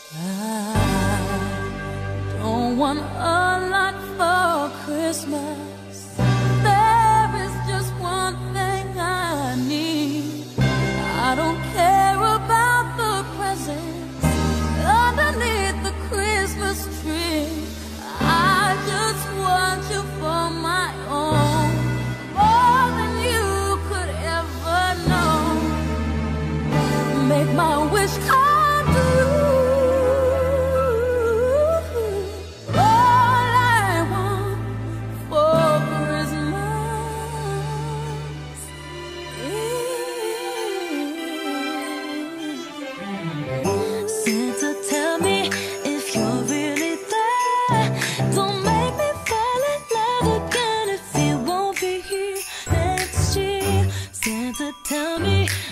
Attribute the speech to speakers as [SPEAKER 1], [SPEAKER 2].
[SPEAKER 1] I don't want a lot for Christmas. There is just one thing I need. I don't care about the presents underneath the Christmas tree. I just want you for my own, more than you could ever know. Make my wish come true. All I want for Christmas is Santa, tell me if you're really there. Don't make me fall in love again if you won't be here next year. Santa, tell me